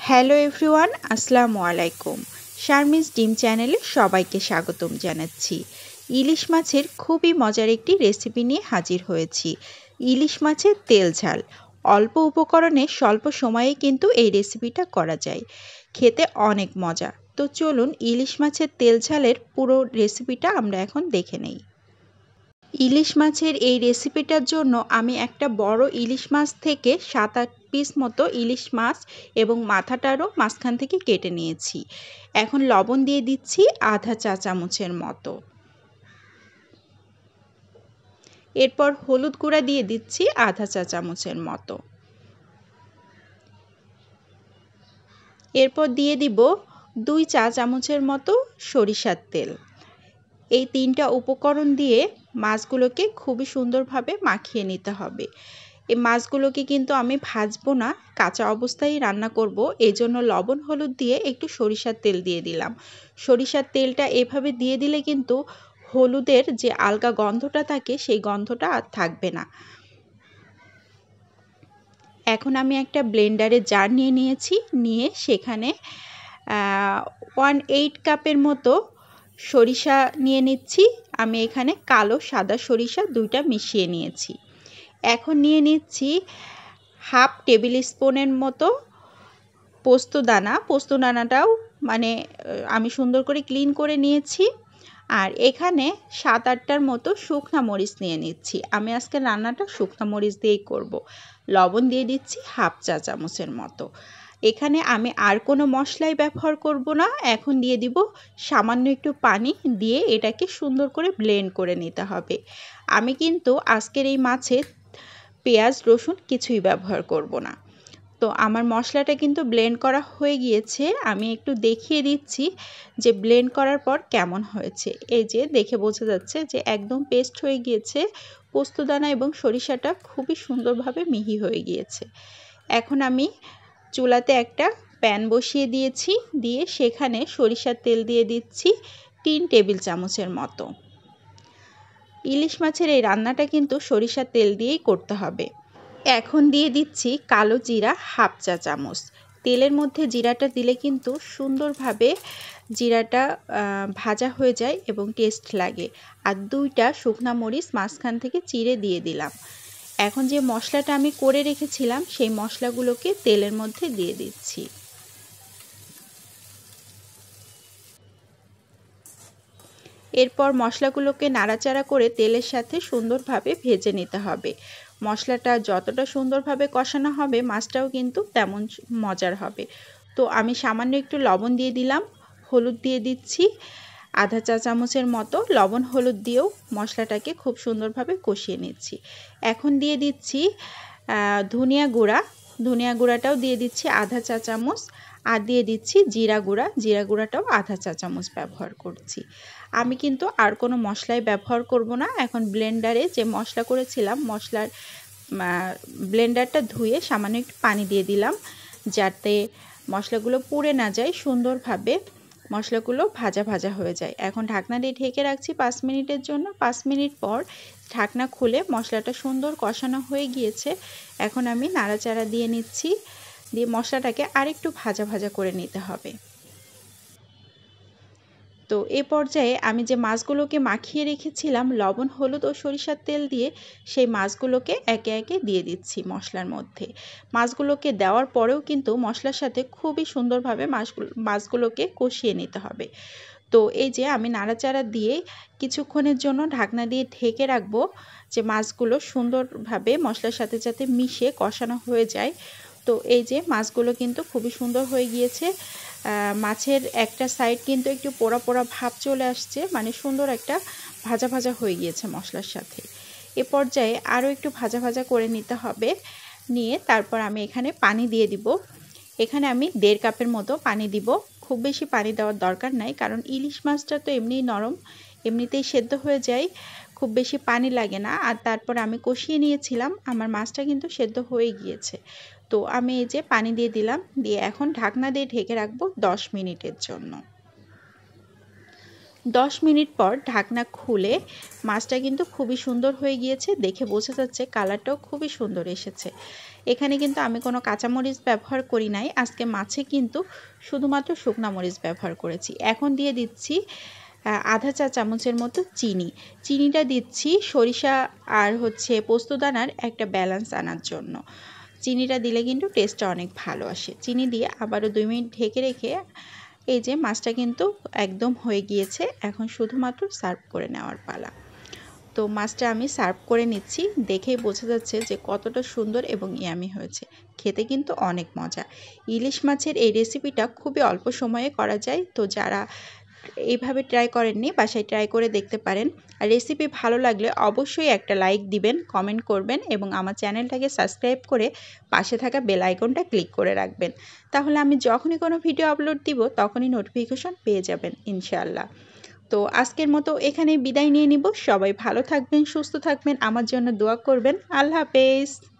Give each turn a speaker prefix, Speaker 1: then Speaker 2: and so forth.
Speaker 1: Hello everyone, আসসালামু আলাইকুম। শারমিনস ডিম চ্যানেলে সবাইকে স্বাগতম জানাচ্ছি। ইলিশ মাছের খুবই মজার একটি রেসিপি নিয়ে হাজির হয়েছি। ইলিশ মাছের তেল ঝাল। অল্প উপকরণে স্বল্প সময়ে কিন্তু এই রেসিপিটা করা যায়, খেতে অনেক মজা। তো চলুন ইলিশ মাছের তেল ঝালের পুরো রেসিপিটা আমরা এখন দেখে নেই। ইলিশ মাছের এই রেসিপিটার জন্য আমি একটা বড় ইলিশ মাছ থেকে 7-8 পিস মতো ইলিশ মাছ এবং মাথাটারও মাঝখান থেকে কেটে নিয়েছি। এখন লবণ দিয়ে দিচ্ছি আধা চা চামচের মতো। এরপর হলুদ গুঁড়া দিয়ে দিচ্ছি আধা চা চামচের মতো। এরপর দিয়ে দিব 2 চা চামচের মতো সরিষার তেল। এই 3টা উপকরণ দিয়ে মাছগুলোকে খুবই সুন্দরভাবে মাখিয়ে নিতে হবে। এই মাছগুলোকে কিন্তু আমি ভাজবো না, কাঁচা অবস্থায় রান্না করব। এজন্য লবণ হলুদ দিয়ে একটু সরিষার তেল দিয়ে দিলাম। সরিষার তেলটা এভাবে দিয়ে দিলে কিন্তু হলুদের যে আলগা গন্ধটা থাকে সেই গন্ধটা আর থাকবে না। এখন আমি একটা ব্লেন্ডারে জার নিয়ে নিয়েছি, নিয়ে সেখানে 1/8 কাপের মতো সরিষা নিয়ে নিচ্ছি। আমি এখানে কালো সাদা সরিষা 2টা মিশিয়ে নিয়েছি। এখন নিয়ে নিচ্ছি হাফ টেবিল স্পুনের মতো পোস্তদানা। পোস্তদানাটাও মানে আমি সুন্দর করে ক্লিন করে নিয়েছি। আর এখানে 7-8টার মতো শুকনা মরিচ নিয়ে নিচ্ছি। আমি আজকে রান্নাটা শুকনা মরিচ দিয়েই করব। লবণ দিয়ে দিচ্ছি হাফ চা চামচের মতো। এখানে আমি আর কোনো মশলাই ব্যবহার করব না। এখন দিয়ে দিব সামান্য একটু পানি, দিয়ে এটাকে সুন্দর করে ব্লেন্ড করে নিতে হবে। আমি কিন্তু আজকের এই মাছে পেঁয়াজ রসুন কিছুই ব্যবহার করব না। তো আমার মশলাটা কিন্তু ব্লেন্ড করা হয়ে গিয়েছে। আমি একটু দেখিয়ে দিচ্ছি যে ব্লেন্ড করার পর কেমন হয়েছে। এই যে দেখে বোঝা যাচ্ছে যে একদম পেস্ট হয়ে গিয়েছে। পোস্তদানা এবং সরিষাটা খুবই সুন্দরভাবে মিহি হয়ে গিয়েছে। এখন আমি চুলাতে একটা প্যান বসিয়ে দিয়েছি, দিয়ে সেখানে সরিষার তেল দিয়ে দিচ্ছি 3 টেবিল চামচের মতো। ইলিশ মাছের এই রান্নাটা কিন্তু সরিষার তেল দিয়েই করতে হবে। এখন দিয়ে দিচ্ছি কালো জিরা হাফ চা চামচ। তেলের মধ্যে জিরাটা দিলে কিন্তু সুন্দরভাবে জিরাটা ভাজা হয়ে যায় এবং টেস্ট লাগে। আর 2টা শুকনা মরিচ মাঝখান থেকে চিড়ে দিয়ে দিলাম। এখন যে মশলাটা আমি করে রেখেছিলাম সেই মশলাগুলোকে তেলের মধ্যে দিয়ে দিচ্ছি। এরপর মশলাগুলোকে নাড়াচাড়া করে তেলের সাথে সুন্দরভাবে ভেজে নিতে হবে। মশলাটা যতটা সুন্দরভাবে কষানো হবে মাছটাও কিন্তু তেমন মজার হবে। তো আমি সামান্য একটু লবণ দিয়ে দিলাম, হলুদ দিয়ে দিচ্ছি আধা চা চামচের মতো। লবণ হলুদ দিয়েও মশলাটাকে খুব সুন্দরভাবে কষিয়ে নিচ্ছি। এখন দিয়ে দিচ্ছি ধনিয়া গুঁড়া। ধনিয়া গুঁড়াটাও দিয়ে দিচ্ছি আধা চা চামচ। আর দিয়ে দিচ্ছি জিরা গুঁড়া। জিরা গুঁড়াটাও আধা চা চামচ ব্যবহার করছি। আমি কিন্তু আর কোনো মশলাই ব্যবহার করব না। এখন ব্লেন্ডারে যে মশলা করেছিলাম মশলার ব্লেন্ডারটা ধুয়ে সামান্য একটু পানি দিয়ে দিলাম, যাতে মশলাগুলো পুড়ে না যায়, সুন্দরভাবে মশলাগুলো ভাজা ভাজা হয়ে যায়। এখন ঢাকনা দিয়ে ঢেকে রাখছি 5 মিনিটের জন্য। 5 মিনিট পর ঢাকনা খুলে মশলাটা সুন্দর কষানো হয়ে গিয়েছে। এখন আমি নাড়াচাড়া দিয়ে নিচ্ছি, দিয়ে মশলাটাকে আরেকটু ভাজা ভাজা করে নিতে হবে। তো এ পর্যায়ে আমি যে মাছগুলোকে মাখিয়ে রেখেছিলাম লবণ হলুদ ও সরিষার তেল দিয়ে, সেই মাছগুলোকে একে একে দিয়ে দিচ্ছি মশলার মধ্যে। মাছগুলোকে দেওয়ার পরেও কিন্তু মশলার সাথে খুবই সুন্দরভাবে মাছগুলোকে কষিয়ে নিতে হবে। তো এই যে আমি নাড়াচাড়া দিয়ে কিছুক্ষণের জন্য ঢাকনা দিয়ে ঢেকে রাখবো, যে মাছগুলো সুন্দরভাবে মশলার সাথে যাতে মিশে কষানো হয়ে যায়। তো এই যে মাছগুলো কিন্তু খুবই সুন্দর হয়ে গিয়েছে। মাছের একটা সাইড কিন্তু একটু পোড়া পোড়া ভাব চলে আসছে, মানে সুন্দর একটা ভাজা ভাজা হয়ে গিয়েছে মশলার সাথে। এ পর্যায়ে আরও একটু ভাজা ভাজা করে নিতে হবে। নিয়ে তারপর আমি এখানে পানি দিয়ে দিব। এখানে আমি 1.5 কাপের মতো পানি দিব। খুব বেশি পানি দেওয়ার দরকার নাই, কারণ ইলিশ মাছটা তো এমনিই নরম, এমনিতেই সেদ্ধ হয়ে যায়, খুব বেশি পানি লাগে না। আর তারপর আমি কষিয়ে নিয়েছিলাম, আমার মাছটা কিন্তু সেদ্ধ হয়ে গিয়েছে। তো আমি এই যে পানি দিয়ে দিলাম, দিয়ে এখন ঢাকনা দিয়ে ঢেকে রাখবো 10 মিনিটের জন্য। 10 মিনিট পর ঢাকনা খুলে মাছটা কিন্তু খুবই সুন্দর হয়ে গিয়েছে, দেখে বোঝা যাচ্ছে কালারটাও খুবই সুন্দর এসেছে। এখানে কিন্তু আমি কোনো কাঁচামরিচ ব্যবহার করি নাই, আজকে মাছে কিন্তু শুধুমাত্র শুকনা মরিচ ব্যবহার করেছি। এখন দিয়ে দিচ্ছি আধা চা চামচের মতো চিনিটা দিচ্ছি সরিষা আর পোস্তদানার একটা ব্যালেন্স আনার জন্য। চিনিটা দিলে কিন্তু টেস্টটা অনেক ভালো আসে। চিনি দিয়ে আবারও 2 মিনিট ঢেকে রেখে এই যে মাছটা কিন্তু একদম হয়ে গিয়েছে, এখন শুধুমাত্র সার্ভ করে নেওয়ার পালা। তো মাছটা আমি সার্ভ করে নিচ্ছি, দেখেই বোঝা যাচ্ছে যে কতটা সুন্দর এবং ইয়ামি হয়েছে। খেতে কিন্তু অনেক মজা। ইলিশ মাছের এই রেসিপিটা খুবই অল্প সময়ে করা যায়, তো যারা এইভাবে ট্রাই করেননি বাসায় ট্রাই করে দেখতে পারেন। আর রেসিপি ভালো লাগলে অবশ্যই একটা লাইক দিবেন, কমেন্ট করবেন এবং আমার চ্যানেলটাকে সাবস্ক্রাইব করে পাশে থাকা বেল আইকনটা ক্লিক করে রাখবেন। তাহলে আমি যখনই কোনো ভিডিও আপলোড দিব তখনই নোটিফিকেশন পেয়ে যাবেন ইনশাআল্লাহ। তো আজকের মতো এখানে বিদায় নিয়ে নিব। সবাই ভালো থাকবেন, সুস্থ থাকবেন, আমার জন্য দোয়া করবেন। আল্লাহ হাফেজ।